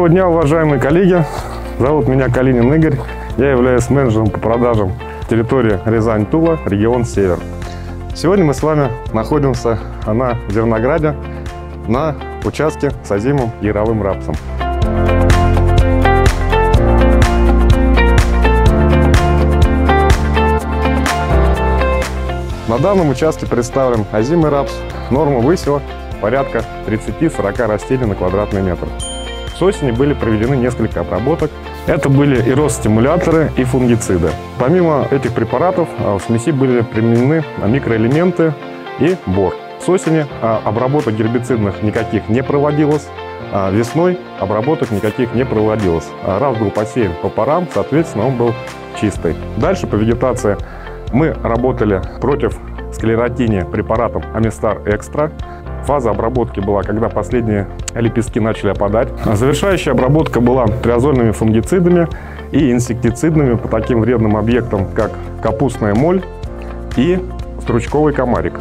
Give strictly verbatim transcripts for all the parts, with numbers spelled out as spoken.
Доброго дня, уважаемые коллеги! Зовут меня Калинин Игорь. Я являюсь менеджером по продажам территории Рязань-Тула, регион Север. Сегодня мы с вами находимся на Зернограде, на участке с озимым яровым рапсом. На данном участке представлен озимый рапс. Норма высева порядка тридцати-сорока растений на квадратный метр. С осени были проведены несколько обработок. Это были и ростстимуляторы, и фунгициды. Помимо этих препаратов в смеси были применены микроэлементы и бор. С осени обработок гербицидных никаких не проводилось, а весной обработок никаких не проводилось. Рапс был посеян по парам, соответственно, он был чистый. Дальше по вегетации мы работали против склеротинии препаратом Амистар Экстра. Фаза обработки была, когда последние лепестки начали опадать. Завершающая обработка была триазольными фунгицидами и инсектицидными по таким вредным объектам, как капустная моль и стручковый комарик.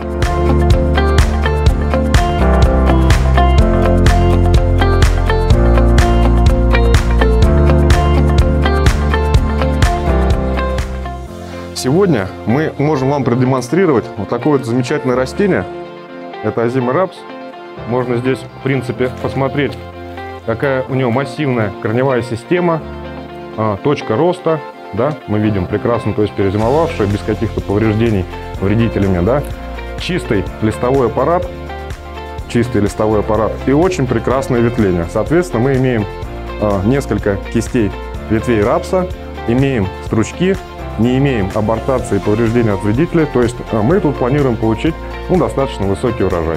Сегодня мы можем вам продемонстрировать вот такое вот замечательное растение. Это озимый рапс. Можно здесь, в принципе, посмотреть, какая у него массивная корневая система, а, точка роста, да, мы видим прекрасно, то есть перезимовавшая, без каких-то повреждений вредителями, да, чистый листовой аппарат, чистый листовой аппарат и очень прекрасное ветвление. Соответственно, мы имеем а, несколько кистей ветвей рапса, имеем стручки, не имеем абортации и повреждений от вредителей, то есть а, мы тут планируем получить ну, достаточно высокий урожай.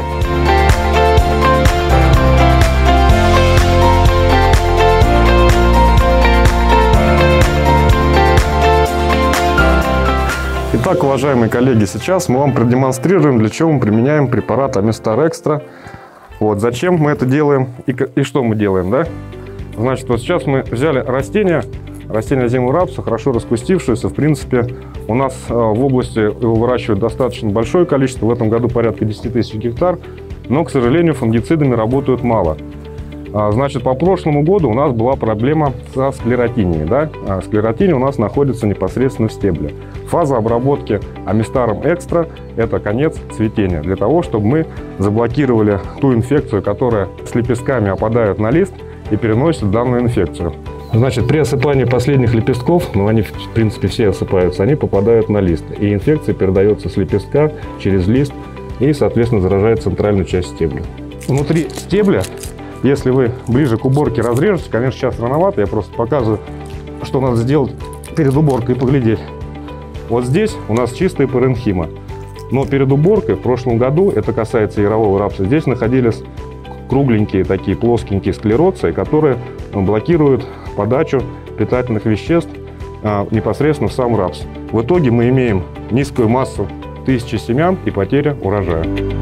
Итак, уважаемые коллеги, сейчас мы вам продемонстрируем, для чего мы применяем препарат Амистар Экстра. Вот, зачем мы это делаем и, и что мы делаем, да? Значит, вот сейчас мы взяли растение, растение озимого рапса, хорошо распустившееся. В принципе, у нас в области его выращивают достаточно большое количество, в этом году порядка десяти тысяч гектар, но, к сожалению, фунгицидами работают мало. Значит, по прошлому году у нас была проблема со склеротинией. Да? Склеротиния у нас находится непосредственно в стебле. Фаза обработки Амистаром Экстра – это конец цветения, для того, чтобы мы заблокировали ту инфекцию, которая с лепестками опадает на лист и переносит данную инфекцию. Значит, при осыпании последних лепестков, ну они в принципе все осыпаются, они попадают на лист. И инфекция передается с лепестка через лист и, соответственно, заражает центральную часть стебля. Внутри стебля, если вы ближе к уборке разрежете, конечно, сейчас рановато, я просто показываю, что надо сделать перед уборкой и поглядеть. Вот здесь у нас чистая паренхима. Но перед уборкой в прошлом году, это касается ярового рапса, здесь находились кругленькие такие плоскенькие склероции, которые блокируют подачу питательных веществ а, непосредственно в сам рапс. В итоге мы имеем низкую массу тысячи семян и потеря урожая.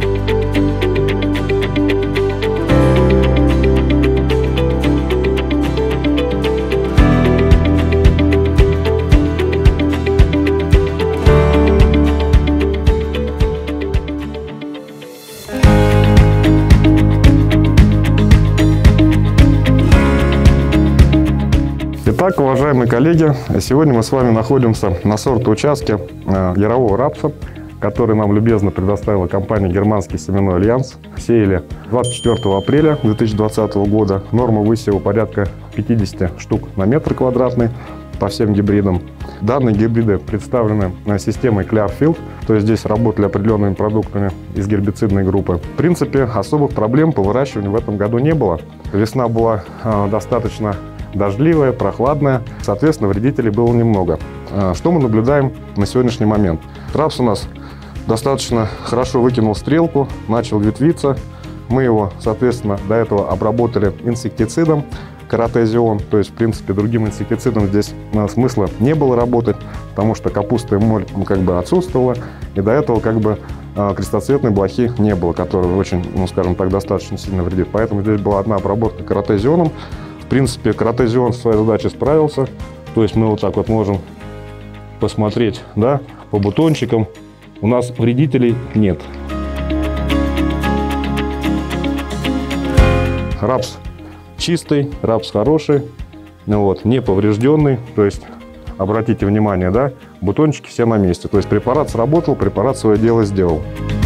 Итак, уважаемые коллеги, сегодня мы с вами находимся на сортоучастке ярового рапса, который нам любезно предоставила компания «Германский семенной альянс». Сеяли двадцать четвёртого апреля две тысячи двадцатого года. Норма высева порядка пятидесяти штук на метр квадратный по всем гибридам. Данные гибриды представлены системой Clearfield, то есть здесь работали определенными продуктами из гербицидной группы. В принципе, особых проблем по выращиванию в этом году не было. Весна была э, достаточно дождливая, прохладная, соответственно, вредителей было немного. Что мы наблюдаем на сегодняшний момент? Рапс у нас достаточно хорошо выкинул стрелку, начал ветвиться. Мы его, соответственно, до этого обработали инсектицидом Каротезион, то есть, в принципе, другим инсектицидом здесь смысла не было работать, потому что капуста и моль как бы отсутствовала, и до этого как бы крестоцветной блохи не было, которая очень, ну, скажем так, достаточно сильно вредит. Поэтому здесь была одна обработка Каротезионом. В принципе, Каротезион с своей задачей справился. То есть мы вот так вот можем посмотреть, да, по бутончикам. У нас вредителей нет. Рапс чистый, рапс хороший, вот, не поврежденный. То есть, обратите внимание, да, бутончики все на месте. То есть препарат сработал, препарат свое дело сделал.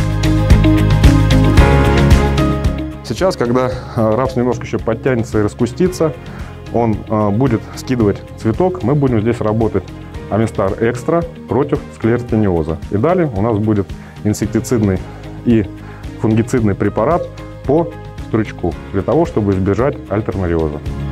Сейчас, когда рапс немножко еще подтянется и раскустится, он будет скидывать цветок, мы будем здесь работать Амистар Экстра против склеротиниоза. И далее у нас будет инсектицидный и фунгицидный препарат по стручку, для того, чтобы избежать альтернариоза.